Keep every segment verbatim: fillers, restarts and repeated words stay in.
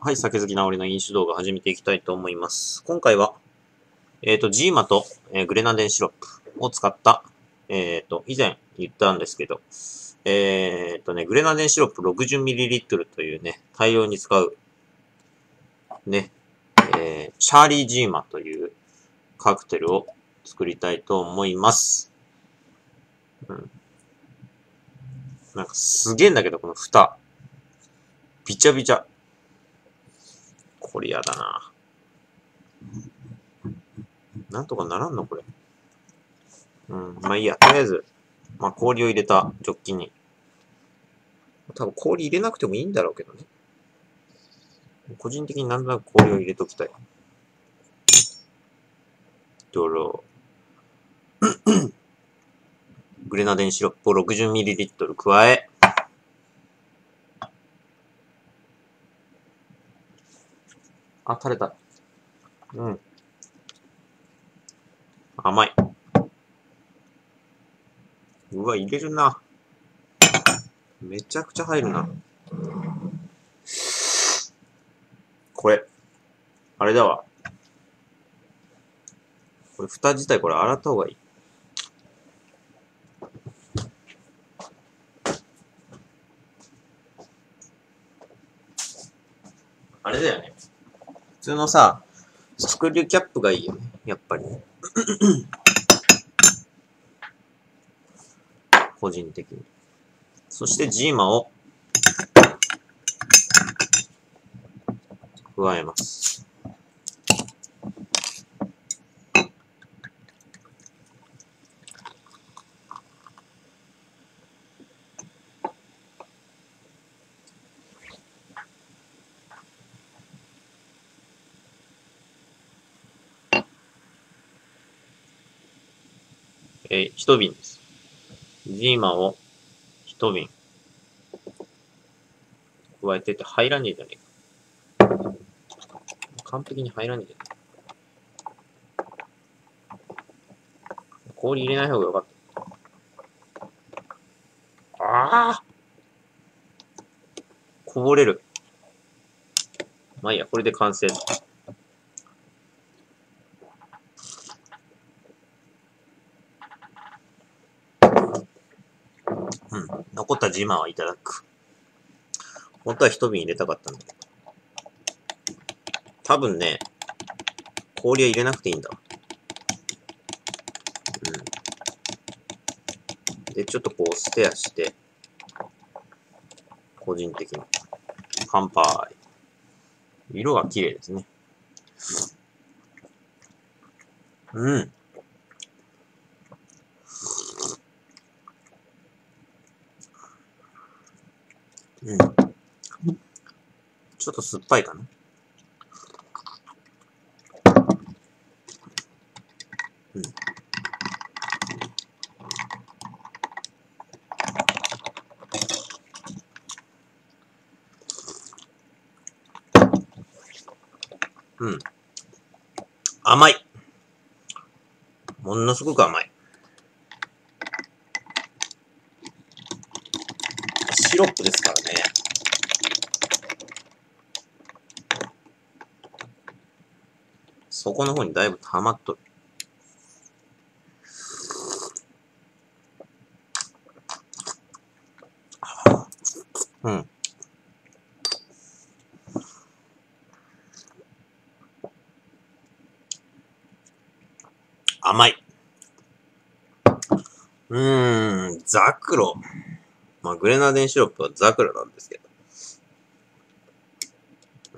はい、酒好きな俺の飲酒動画始めていきたいと思います。今回は、えっ、と、ジーマと、えーグレナデンシロップを使った、えっ、と、以前言ったんですけど、えっ、とね、グレナデンシロップ ろくじゅうミリリットル というね、大量に使う、ね、えー、シャーリージーマというカクテルを作りたいと思います。うん。なんかすげえんだけど、この蓋。びちゃびちゃ。これやだな。なんとかならんのこれ。うん。まあいいや。とりあえず、まあ氷を入れたジョッキに。多分氷入れなくてもいいんだろうけどね。個人的になんとなく氷を入れときたい。ドロー。グレナデンシロップを ろくじゅうミリリットル 加え。あ、垂れた。うん。甘い。うわ、入れるな。めちゃくちゃ入るな。これ。あれだわ。これ、蓋自体これ洗った方がいい。あれだよね。普通のさ、スクリューキャップがいいよね。やっぱり。個人的に。そしてジーマを加えます。えー、一瓶です。ジーマを一瓶加えてて入らねえじゃねえか。完璧に入らねえじゃねえか。氷入れない方がよかった。ああこぼれる。まあいいや、これで完成。うん。残ったジーマはいただく。本当は一瓶入れたかったんだけど。多分ね、氷は入れなくていいんだ。うん。で、ちょっとこう、ステアして、個人的に。乾杯。色が綺麗ですね。うん。うん。ちょっと酸っぱいかな。うん。うん。甘い。ものすごく甘い。シロップですからね。底の方にだいぶ溜まっとる。うん。甘い。うーん、ザクロ。まあ、グレナデンシロップはザクロなんですけど。うん。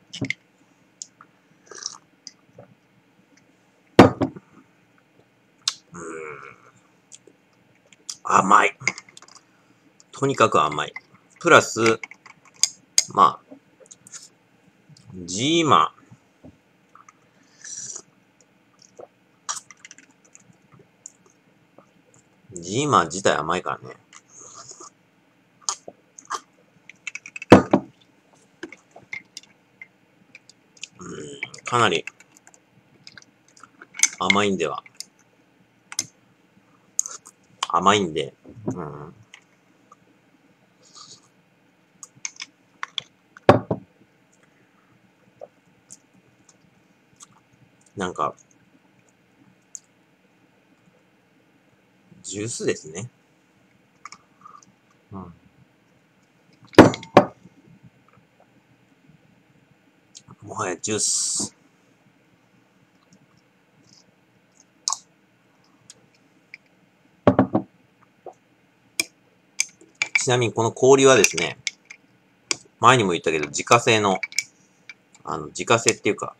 うーん。甘い。とにかく甘い。プラス、まあ、ジーマ。ジーマ自体甘いからね。うん、かなり甘いんでは。甘いんで。うん。 なんか、ジュースですね。うん。もはやジュース。ちなみにこの氷はですね、前にも言ったけど、自家製の、あの、自家製っていうか、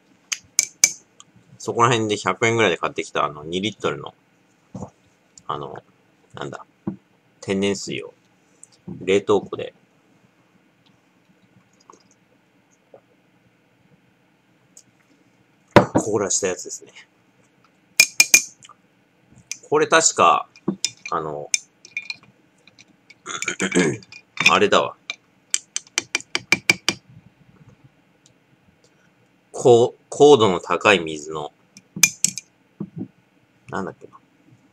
そこら辺でひゃくえんぐらいで買ってきたあのにリットルの、あの、なんだ、天然水を冷凍庫で、凍らしたやつですね。これ確か、あの、あれだわ。高、高度の高い水の、なんだっけな。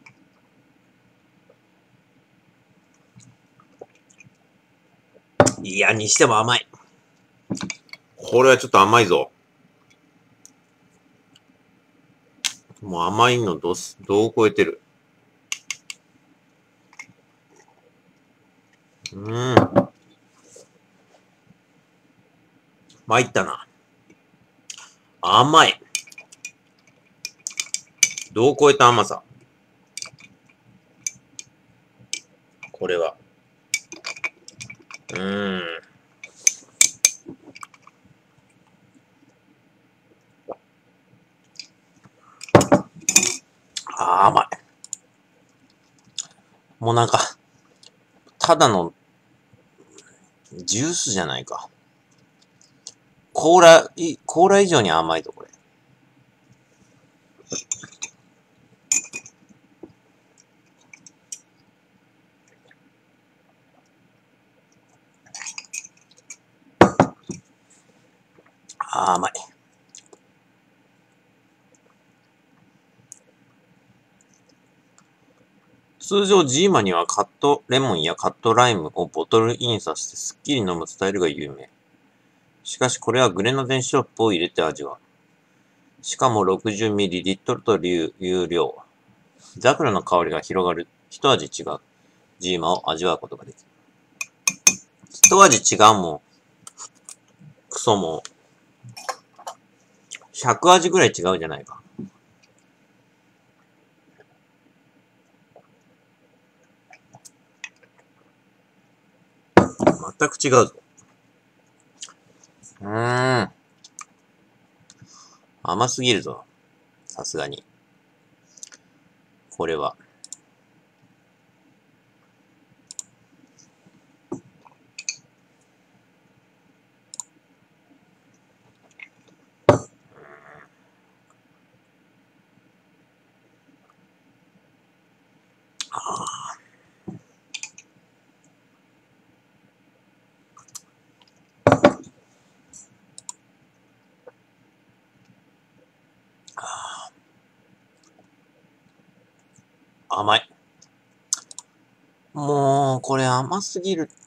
いや、にしても甘い。これはちょっと甘いぞ。もう甘いのどす、どう超えてる。うーん。参ったな。甘い。どう超えた甘さ。これは。うーん。あー甘い。もうなんか、ただのジュースじゃないか。コーラ、い、コーラ以上に甘いぞ、これ。あー甘い。通常ジーマにはカットレモンやカットライムをボトルインさせてスッキリ飲むスタイルが有名。しかしこれはグレナデンシロップを入れて味わう。しかも ろくじゅうミリリットル と有料。ザクラの香りが広がる一味違うジーマを味わうことができる。一味違うもん、クソもひゃく味ぐらい違うじゃないか。全く違うぞ。うーん。甘すぎるぞ。さすがに。これは。甘い。もう、これ甘すぎるって。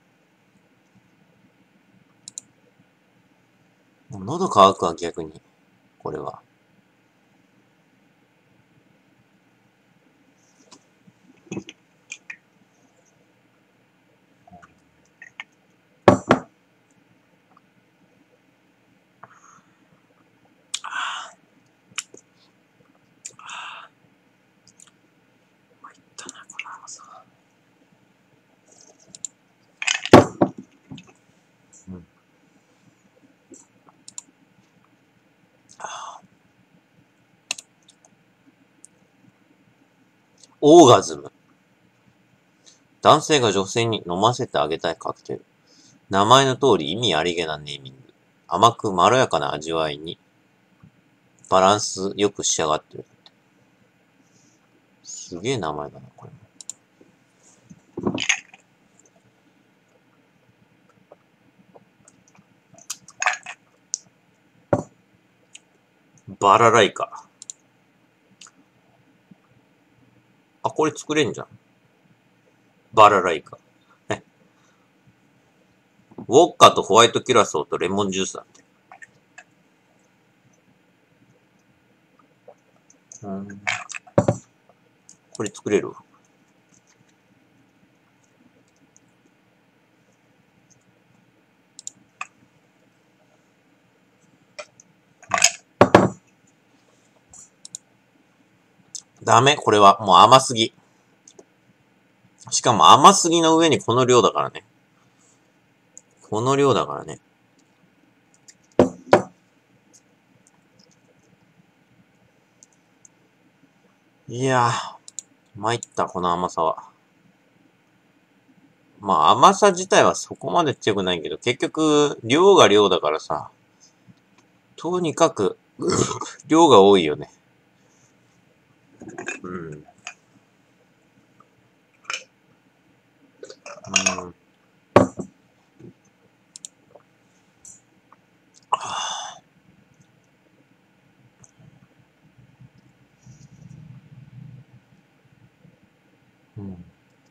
もう喉乾くわ、逆に。これは。参ったな、この甘さ。うん。オーガズム。男性が女性に飲ませてあげたいカクテル。名前の通り意味ありげなネーミング。甘くまろやかな味わいにバランスよく仕上がってる。すげえ名前だな、これも。バラライカ。あ、これ作れんじゃん。バラライカ。え。ウォッカとホワイトキュラソーとレモンジュースだって。 これ作れる？ダメ、これはもう甘すぎ。しかも甘すぎの上にこの量だからね。この量だからね。いやー、参った、この甘さは。まあ甘さ自体はそこまで強くないけど、結局、量が量だからさ、とにかく、量が多いよね。うん。うん。うん、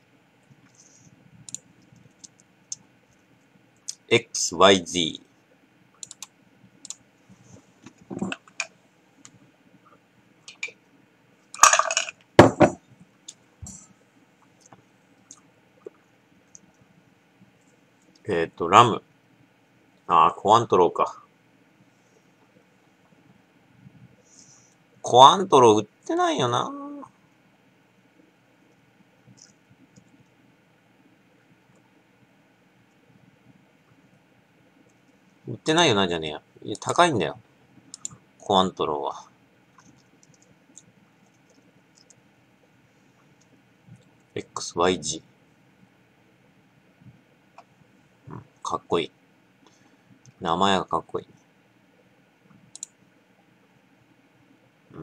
エックスワイゼット。えっと、ラム。ああ、コアントローか。コアントロー売ってないよな。売ってないよな、じゃねえや。いや、高いんだよ。コアントローは。エックスワイジー。うん、かっこいい。名前がかっこいい。うん。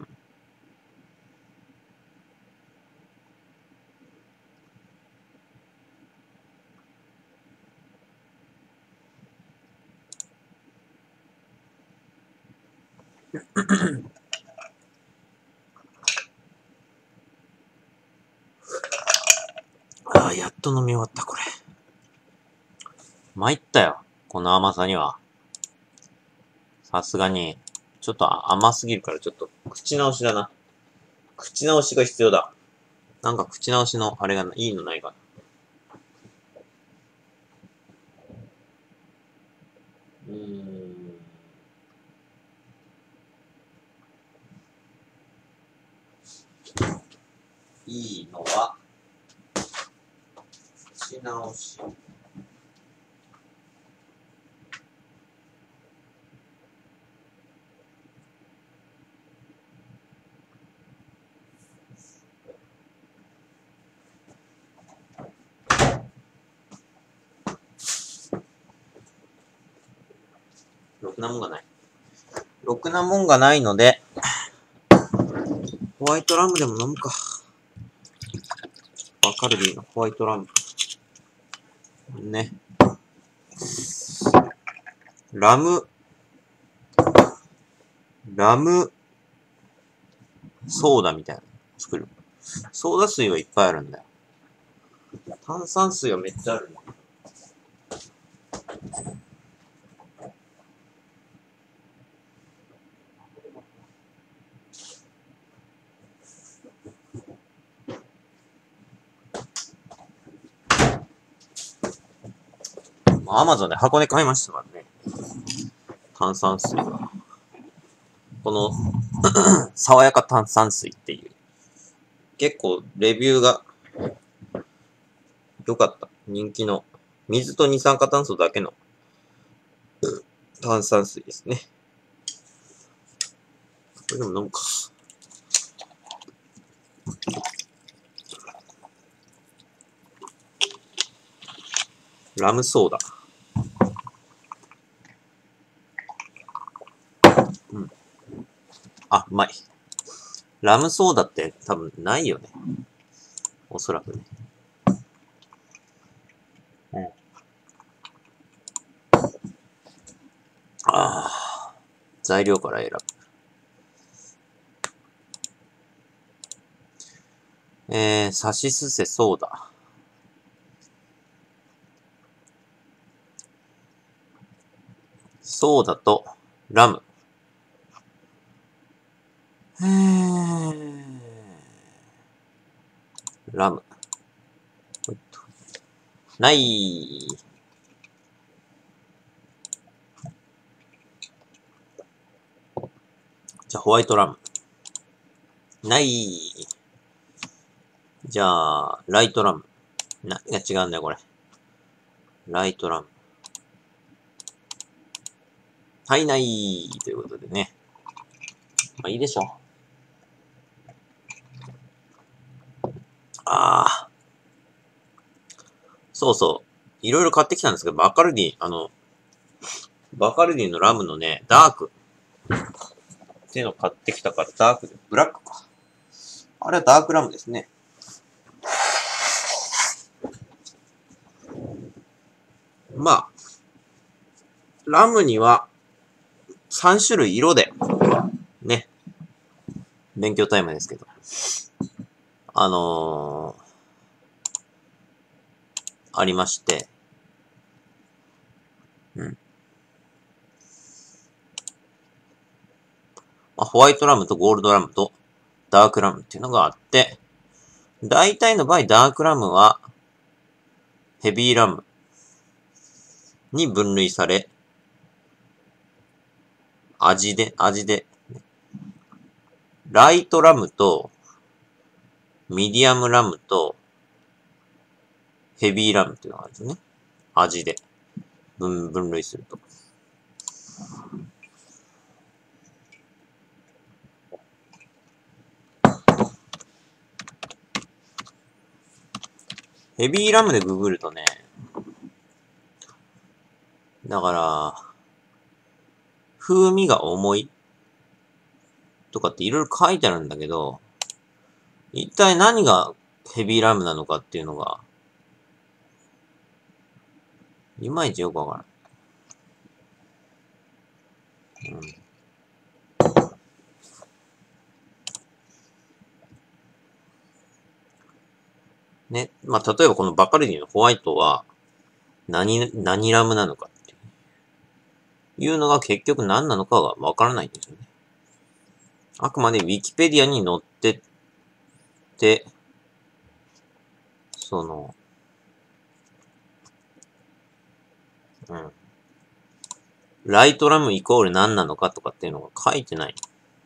ああ、やっと飲み終わった、これ。参ったよ。この甘さには。さすがに、ちょっと甘すぎるからちょっと口直しだな。口直しが必要だ。なんか口直しのあれがいいのないかな。うーん。いいのは、口直し。ろくなもんがない。ろくなもんがないので、ホワイトラムでも飲むか。バカルビーのホワイトラム。ね。ラム、ラム、ソーダみたいなの作る。ソーダ水はいっぱいあるんだよ。炭酸水はめっちゃあるんだ。アマゾンで箱で買いましたからね。炭酸水は。この爽やか炭酸水っていう。結構レビューが良かった。人気の水と二酸化炭素だけの炭酸水ですね。これでも飲むか。ラムソーダ。うん。あ、うまい。ラムソーダって多分ないよね。おそらくね。うん。ああ。材料から選ぶ。えー、サシスセソーダ。ソーダとラム。えー、 ラム。ほいっとない。じゃあ、ホワイトラム。ない。じゃあ、ライトラム。何が違うんだよ、これ。ライトラム。はい、ない。ということでね。まあいいでしょう。ああ。そうそう。いろいろ買ってきたんですけど、バカルディ、あの、バカルディのラムのね、ダーク。っていうのを買ってきたから、ダークで、ブラックか。あれはダークラムですね。まあ、ラムにはさん種類色で、ね、勉強タイムですけど。あのー、ありまして、うん。まあ、ホワイトラムとゴールドラムとダークラムっていうのがあって、大体の場合ダークラムはヘビーラムに分類され、味で、味で、ライトラムとミディアムラムとヘビーラムっていうのがあるんですよね。味で分、分類すると。ヘビーラムでググるとね、だから、風味が重いとかっていろいろ書いてあるんだけど、一体何がヘビーラムなのかっていうのが、いまいちよくわからない。うん。ね。まあ、例えばこのバカルディのホワイトは、何、何ラムなのかっていうのが結局何なのかがわからないんですよね。あくまでウィキペディアに載ってて、その、うん。ライトラムイコール何なのかとかっていうのが書いてない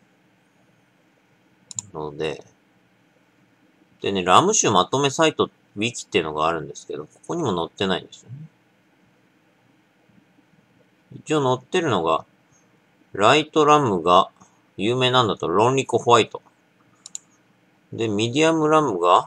ので、でね、ラム種まとめサイト、ウィキっていうのがあるんですけど、ここにも載ってないんですよね。一応載ってるのが、ライトラムが有名なんだとロンリコホワイト。で、ミディアムラムが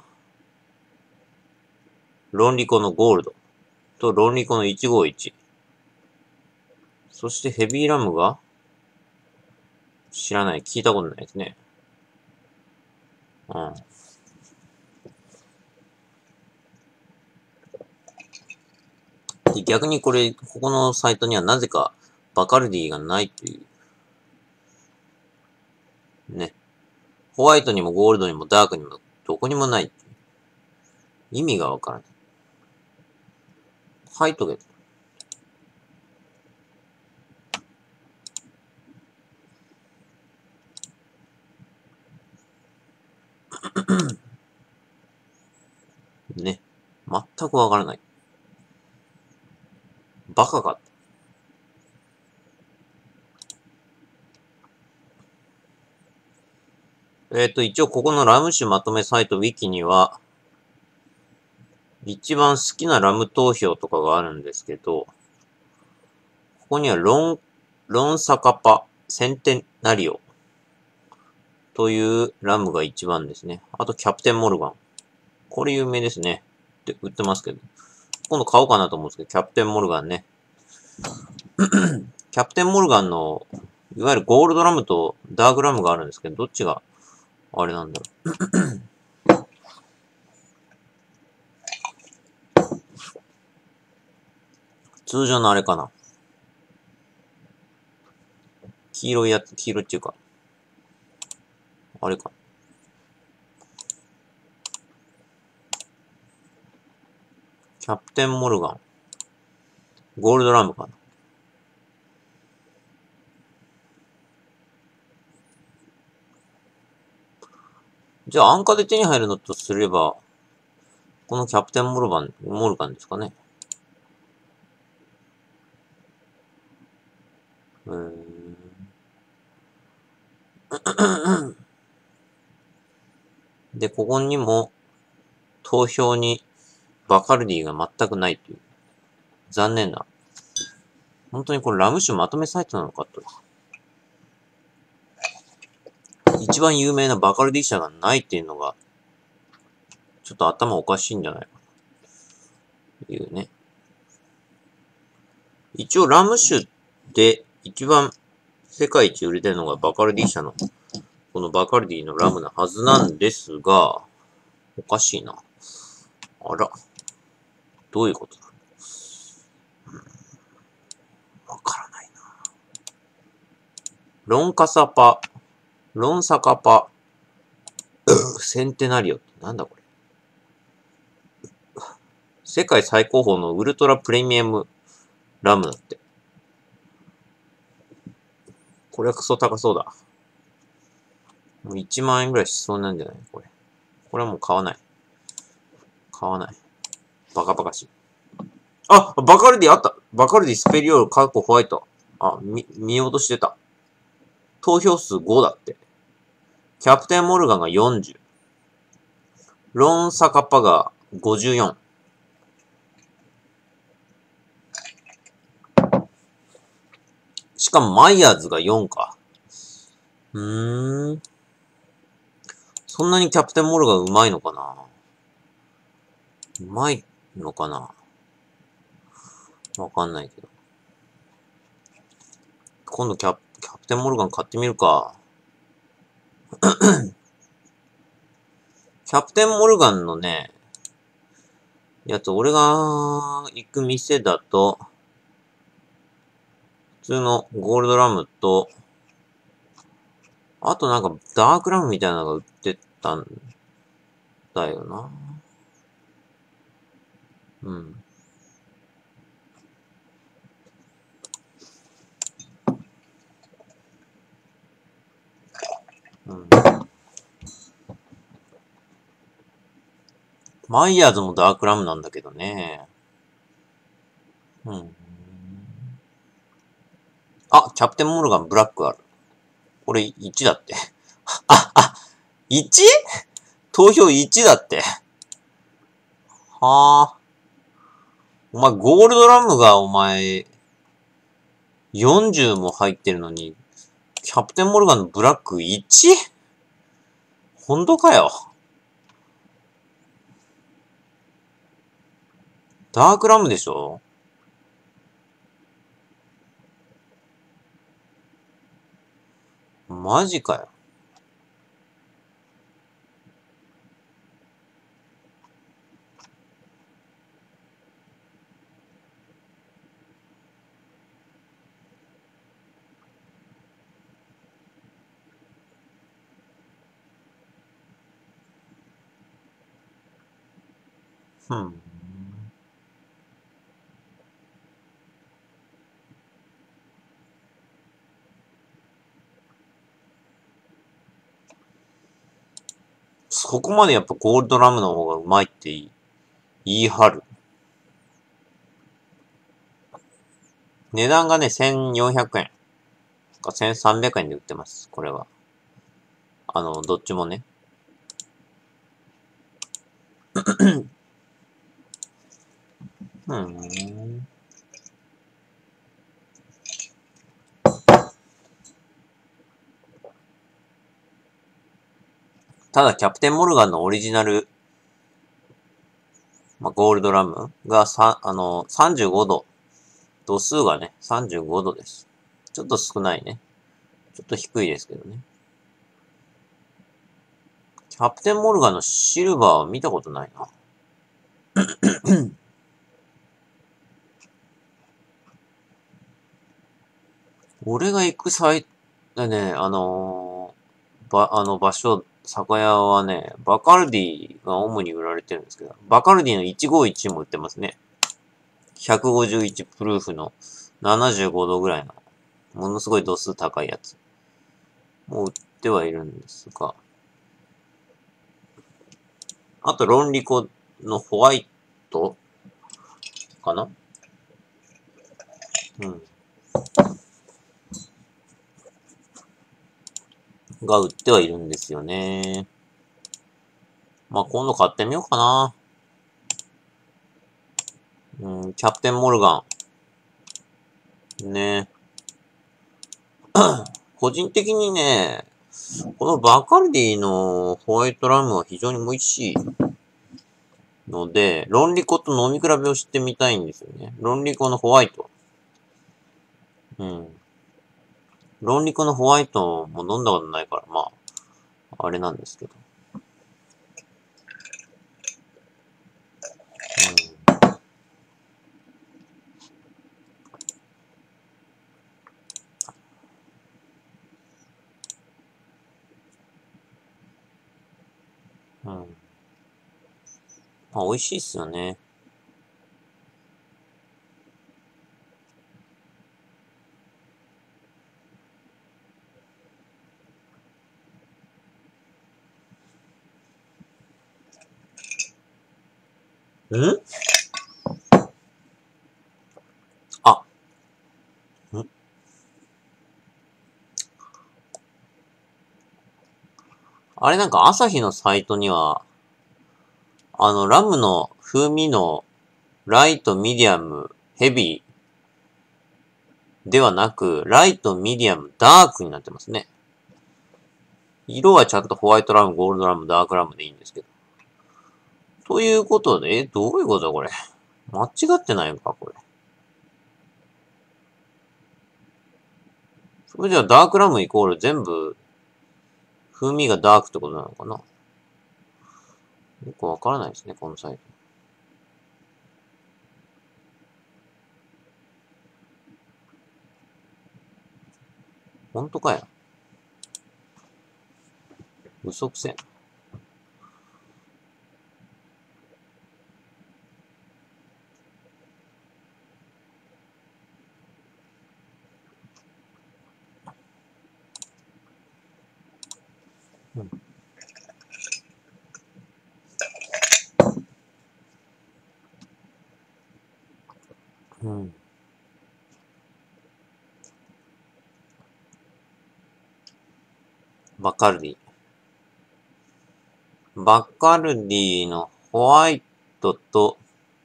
ロンリコのゴールドとロンリコのいちごいち。そしてヘビーラムが知らない。聞いたことないですね。うん。で、逆にこれ、ここのサイトにはなぜかバカルディがないという。ね。ホワイトにもゴールドにもダークにもどこにもない。意味がわからない。書いとけ。ね。全くわからない。バカか。えっと、一応ここのラム種まとめサイトウィキには、一番好きなラム投票とかがあるんですけど、ここにはロン、ロンサカパ、センテナリオというラムが一番ですね。あとキャプテンモルガン。これ有名ですね。って売ってますけど。今度買おうかなと思うんですけど、キャプテンモルガンね。キャプテンモルガンの、いわゆるゴールドラムとダークラムがあるんですけど、どっちが、あれなんだろう。通常のあれかな。黄色いやつ、黄色っていうか、あれか。キャプテンモルガン。ゴールドラムかな。じゃあ安価で手に入るのとすれば、 このキャプテンモルガン、モルガンですかね。うーん。で、ここにも投票にバカルディが全くないという。残念な。本当にこれラム酒まとめサイトなのかと。一番有名なバカルディ社がないっていうのが、ちょっと頭おかしいんじゃないかというね。一応ラム酒で一番世界一売れてるのがバカルディ社の、このバカルディのラムなはずなんですが、おかしいな。あら。どういうことだ、うん、わからないな。ロンカサパ、ロンサカパ、センテナリオってなんだこれ。世界最高峰のウルトラプレミアムラムだって。これはクソ高そうだ。もういちまん円ぐらいしそうなんじゃないこれ。これはもう買わない。買わない。バカバカしい。あ、バカルディあった。バカルディスペリオールカーコホワイト。あ、見、見落としてた。投票数ごだって。キャプテンモルガンがよんじゅう。ロンサカッパがごじゅうよん。しかもマイヤーズがよんか。うーん。そんなにキャプテンモルガンうまいのかな？うまいのかな？わかんないけど。今度キャキャプテンモルガン買ってみるか。キャプテンモルガンのね、やつ、俺が行く店だと、普通のゴールドラムと、あとなんかダークラムみたいなのが売ってたんだよな。うん。うん。マイヤーズもダークラムなんだけどね。うん。あ、キャプテンモルガンブラックある。これいちだって。あ、あ、いち? 投票いちだって。はあ。お前、ゴールドラムがお前、よんじゅうも入ってるのに、キャプテンモルガンのブラック いち? 本当かよ。ダークラムでしょ？マジかよ。ふん。そこまでやっぱゴールドラムの方がうまいって言い、言い張る。値段がね、せんよんひゃくえんかせんさんびゃくえんで売ってます。これは。あの、どっちもね。うん。ただ、キャプテンモルガンのオリジナル、まあ、ゴールドラムがさ、あの、さんじゅうごど。度数がね、さんじゅうごどです。ちょっと少ないね。ちょっと低いですけどね。キャプテンモルガンのシルバーは見たことないな。俺が行く際、でね、あのー、ば、あの場所、酒屋はね、バカルディが主に売られてるんですけど、バカルディのいちごいちも売ってますね。ひゃくごじゅういちプルーフのななじゅうごどぐらいの、ものすごい度数高いやつ。もう売ってはいるんですが、あと、ロンリコのホワイトかな。うん。が売ってはいるんですよね。まあ、今度買ってみようかな。うん、キャプテンモルガン。ね。個人的にね、このバカルディのホワイトラムは非常に美味しいので、ロンリコと飲み比べをしてみたいんですよね。ロンリコのホワイト。うん。ロンリコのホワイトも飲んだことないから、まあ、あれなんですけど。うん。うん。まあ、美味しいっすよね。んあ、んあれなんか朝日のサイトには、あの、ラムの風味のライト、ミディアム、ヘビーではなく、ライト、ミディアム、ダークになってますね。色はちゃんとホワイトラム、ゴールドラム、ダークラムでいいんですけど。ということで、え、どういうことだこれ。間違ってないのかこれ。それじゃあダークラムイコール全部、風味がダークってことなのかな。よくわからないですね、このサイト。ほんとかよ。嘘くせえ。うん。うん。バカルディ。バカルディのホワイトと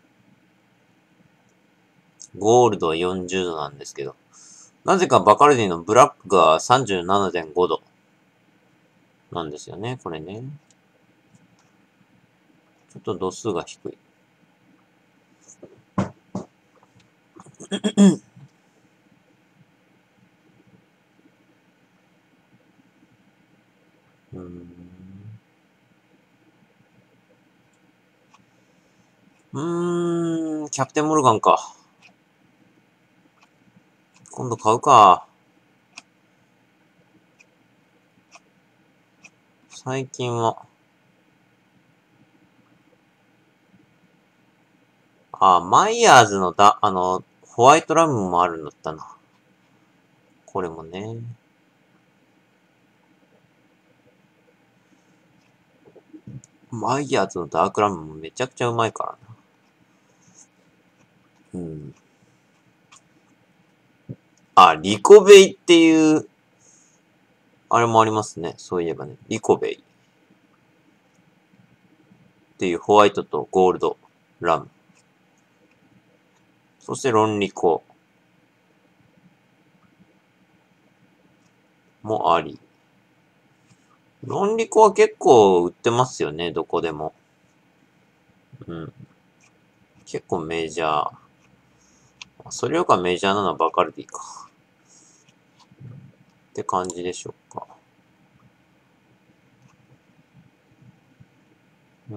ゴールドはよんじゅうどなんですけど、なぜかバカルディのブラックが さんじゅうななてんご 度なんですよね、これね。ちょっと度数が低い。うーん。うーん、キャプテンモルガンか。今度買うか。最近は。あ、マイヤーズのだ、あの、ホワイトラムもあるんだったな。これもね。マイヤーズのダークラムもめちゃくちゃうまいからな。うん。あ、リコベイっていう、あれもありますね。そういえばね。リコベイっていうホワイトとゴールドラム。そしてロンリコもあり。ロンリコは結構売ってますよね、どこでも。うん。結構メジャー。それよりかメジャーなのはバカルディか。って感じでしょうか。うん。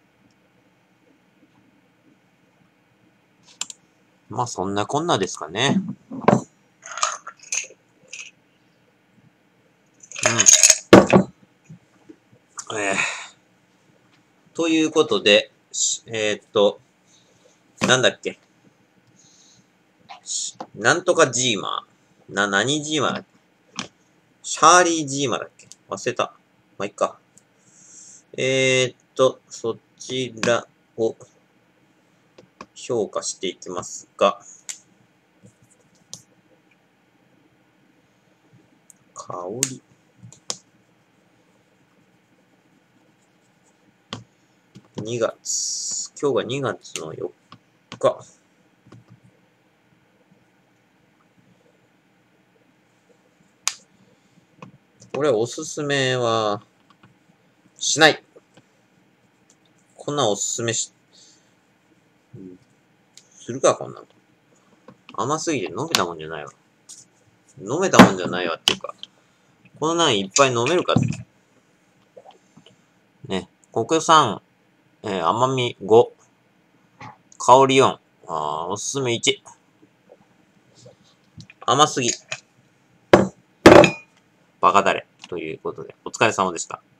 まあそんなこんなですかね。うん。えー、ということで、えー、っと、なんだっけ。なんとかジーマー。な、何ジーマーだっけ。シャーリージーマーだっけ。忘れた。まあ、いっか。えー、っと、そっちらを評価していきますが、香り。にがつ。今日がにがつのよっか。これおすすめはしない。こんなおすすめし、するか、こんなの。甘すぎて飲めたもんじゃないわ。飲めたもんじゃないわっていうか、こんなんいっぱい飲めるか。ね。国産、えー、甘みご、香りよん、あーおすすめいち。甘すぎ。バカだれ。ということで、お疲れ様でした。